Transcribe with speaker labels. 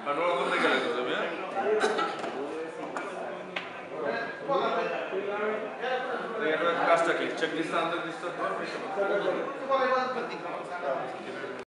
Speaker 1: control बंद केलं तुझं मी कास्ट टाकली चेक दिसतं अंतर दिसतं